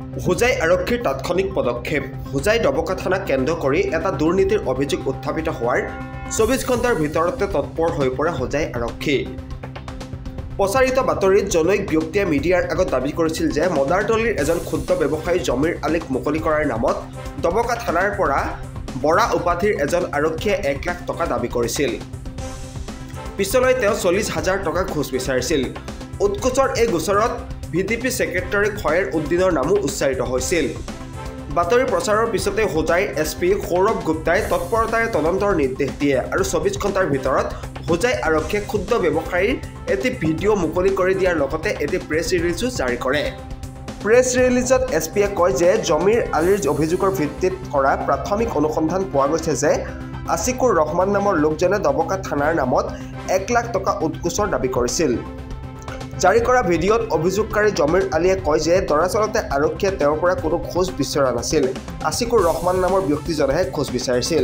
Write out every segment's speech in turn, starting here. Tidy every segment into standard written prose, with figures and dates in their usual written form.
হোজাই আৰক্ষীৰ তাৎক্ষণিক পদক্ষেপ হোজাই ডবকা থানা কেন্দ্ৰ কৰি এটা দুৰ্নীতিৰ অভিযোগ উত্থাপিত হোৱাৰ 24 ঘণ্টাৰ ভিতৰতে তৎপৰ হৈ পৰে হোজাই আৰক্ষী প্ৰচাৰিত বাতৰিত জনৈক ব্যক্তিয়ে মিডিয়াৰ আগত দাবী কৰিছিল যে মদাৰতলীৰ এজন ক্ষুদ্ৰ ব্যৱসায়ী জমিৰ আলিক মুকলি কৰাৰ নামত ডবকা থানাৰ পৰা বৰা উপাধিৰ এজন আৰক্ষীয়ে 1 লাখ টকা দাবী কৰিছিল পিছলৈ তেওঁ 40,000 টকা ঘোষ বিচাৰিছিল উৎকোচৰ এই গোচৰত ভিডিপি সেক্ৰেটাৰী খয়েৰ উদ্দিনৰ নামো উচ্চাৰিত হৈছিল বাতৰি প্ৰচাৰৰ পিছতে হোজাই এছপি সৌৰভ গুপ্তাই তৎপৰতাৰে তদন্তৰ নিৰ্দেশ দিয়ে আৰু 24 ঘণ্টাৰ ভিতৰত হোজাই আৰক্ষীয়ে ক্ষুদ্ৰ ব্যৱসায়ীৰ এটি ভিডিঅ' মুকলি কৰি দিয়াৰ লগতে এটি প্ৰেছ ৰিলিজো জাৰি কৰে প্ৰেছ ৰিলিজত এছপিয়ে কয় যে জমিৰ আলিৰ অভিযোগৰ ভিত্তিত কৰা প্ৰাথমিক অনুসন্ধান পোৱা গৈছে যে আছিকুৰ ৰহমান নামৰ লোকজনে ডবকা থানাৰ নামত 1 লাখ টকা উৎকোচৰ দাবী কৰিছিল জাৰি কৰা ভিডিঅ'ত অভিযোগকাৰী জমিৰ আলিয়ে কয় যে দৰাচলতে আৰক্ষীয়ে তেওঁৰ পৰা কোনো খোজ বিচৰা নাছিল আছিকুৰ ৰহমান নামৰ ব্যক্তিজনেহে খোজ বিচাৰিছিল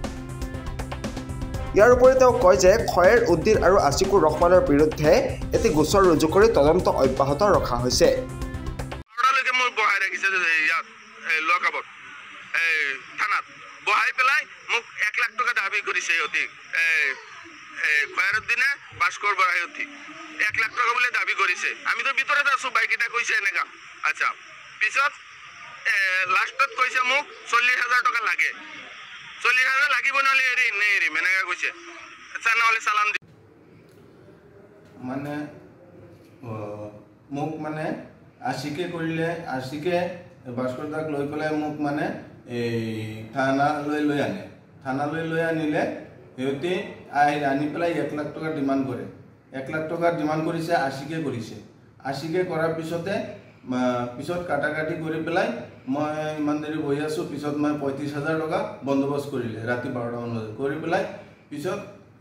ইয়াৰ উপৰি তেওঁ কয় যে খয়েৰ উদ্দিন আৰু আছিকুৰ ৰহমানৰ বিৰুদ্ধে এটি গোচৰ ৰুজু কৰি তদন্ত অব্যাহত ৰখা হৈছে খয়ারউদ্দিনে ভাস্কর বরাহতি 1 লাখ টাকা বলে দাবি করেছে আমি তো ভিতরে আছো বাইকিটা কইছে এনেকা আচ্ছা পিছত লাস্টত কইছে মোক 40,000 টাকা লাগে 40,000 লাগিব নলি এৰি নেৰি মেনেকা কইছে আচ্ছা নহলে সালাম দি মানে মোক মানে আশিকে কৰিলে আশিকে ভাস্কর দাক লৈ পেলাই মোক মানে এই থানালৈ আনিলে সিহঁতে আনি পেলাই 1 লাখ টকা ডিমাণ্ড কৰে 1 লাখ টকা ডিমাণ্ড কৰিছে আশিকে কৰাৰ পিছতে পিছত কাটাকাটি কৰি পেলাই মই ইমান দেৰি বহি আছোঁ পিছত মই 35,000 টকা বন্দোবস্ত কৰিলে ৰাতি 12টা মান বজাত কৰি পেলাই পিছত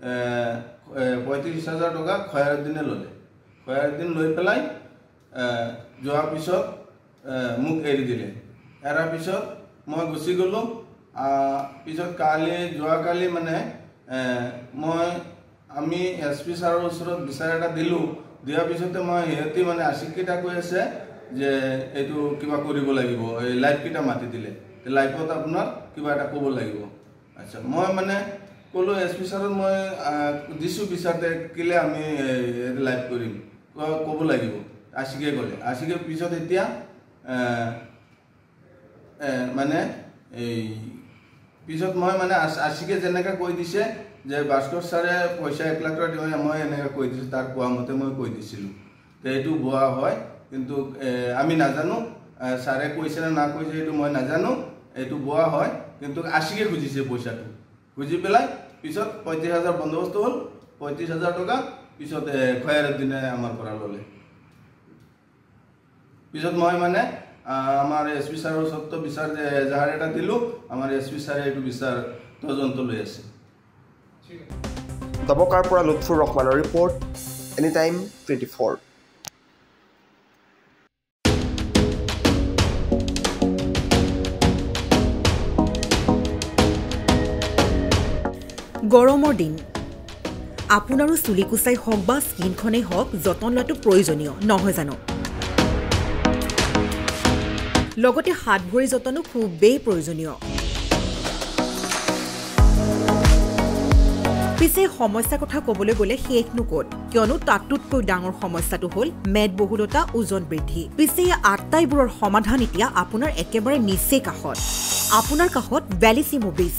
35,000 টকা খয়াৰউদ্দিনে ল'লে খয়াৰউদ্দিন লৈ পেলাই যোৱাৰ পিছত মোক এৰি দিলে এৰাৰ পিছত মই গুচি গ'লোঁ পিছত যোৱাকালি মানে আমি এছপি ছাৰৰ ওচৰত বিচাৰ এটা দিলোঁ দিয়াৰ পিছতে মই সিহঁতি মানে আশিকেইটা কৈ আছে যে এইটো কিবা কৰিব লাগিব এই লাইভকেইটা মাতি দিলে লাইভত আপোনাৰ কিবা এটা ক'ব লাগিব আচ্ছা মই মানে ক'লোঁ এছপি ছাৰত মই দিছোঁ বিচাৰতে কিলে আমি লাইভ কৰিম ক'ব লাগিব আশিকে ক'লে আশিকে পিছত এতিয়া মানে এই পিছত মই মানে আশিকে যেনেকৈ কৈ দিছে যে ভাস্কৰ ছাৰে পইচা 1 লাখ টকা দিব মই এনেকৈ কৈ দিছোঁ তাৰ কোৱা মতে মই কৈ দিছিলোঁ তো এইটো ভুৱা হয় কিন্তু আমি নাজানো ছাৰে কৈছে নে না কৈছে এইটো মই নাজানো এইটো ভুৱা হয় কিন্তু আশিকে খুজিছে পইচাটো খুজি পেলাই পিছত 35,000 বন্দোবস্ত হ'ল 35,000 টকা পিছত খয়াৰউদ্দিনে আমাৰ পৰা ল'লে পিছত মই মানে আমাৰ এছপি ছাৰৰ ওচৰত বিচাৰ এজাহাৰ এটা দিলোঁ আমাৰ এছপি ছাৰে এইটো বিচাৰ তদন্ত লৈ আছে ডবকাৰ পৰা লুৎফুৰ ৰহমানৰ ৰিপৰ্ট এনিটাইম 24 গৰমৰ দিন আপোনাৰো চুলি কুচাই হওক বা স্কিনখনেই হওক যতন লোৱাটো প্ৰয়োজনীয় নহয় জানো লগতে হাত ভৰি যতনো খুবেই প্ৰয়োজনীয় পিছে সমস্যাৰ কথা ক'বলৈ গ'লে শেষ নকত কিয়নো তাতোতকৈ ডাঙৰ সমস্যাটো হ'ল মেদবহুলতা ওজন বৃদ্ধি পিছে এই আটাইবোৰৰ সমাধান এতিয়া আপোনাৰ একেবাৰে নিচেই কাষত আপোনাৰ কাষত ভেলিচিমো বিচ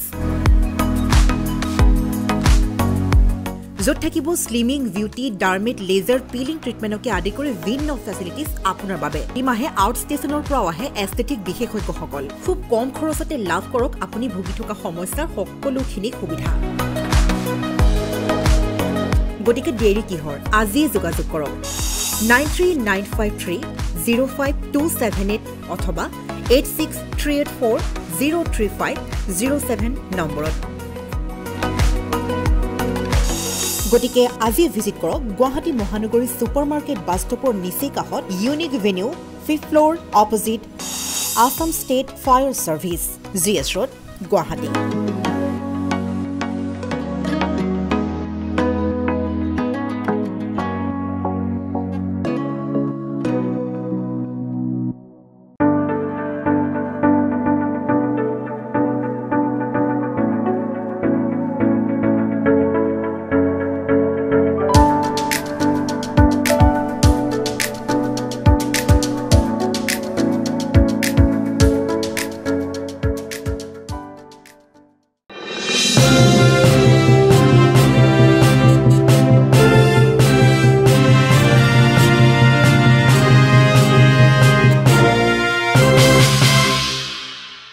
য'ত থাকিব স্লিমিং বিউটি ডাৰ্মেট লেজাৰ পিলিং ট্ৰিটমেণ্টকে আদি কৰি ভিন্ন ফেচিলিটিজ আপোনাৰ বাবে এই মাহে আউট ষ্টেচনৰ পৰাও আহে এস্থেটিক বিশেষজ্ঞসকল খুব কম খৰচতে লাভ কৰক আপুনি ভুগি থকা সমস্যাৰ সকলোখিনি সুবিধা গতিকে দেৰি কিহৰ আজিয়ে যোগাযোগ কৰক 9395305278 অথবা 8638403507 নম্বৰত গতিকে আজি ভিজিট কৰক গুৱাহাটী মহানগৰী সুপাৰমাৰ্কেট বাছ ষ্টপৰ নিচেই কাষত unique venue 5th floor opposite Assam state fire service GS road Guwahati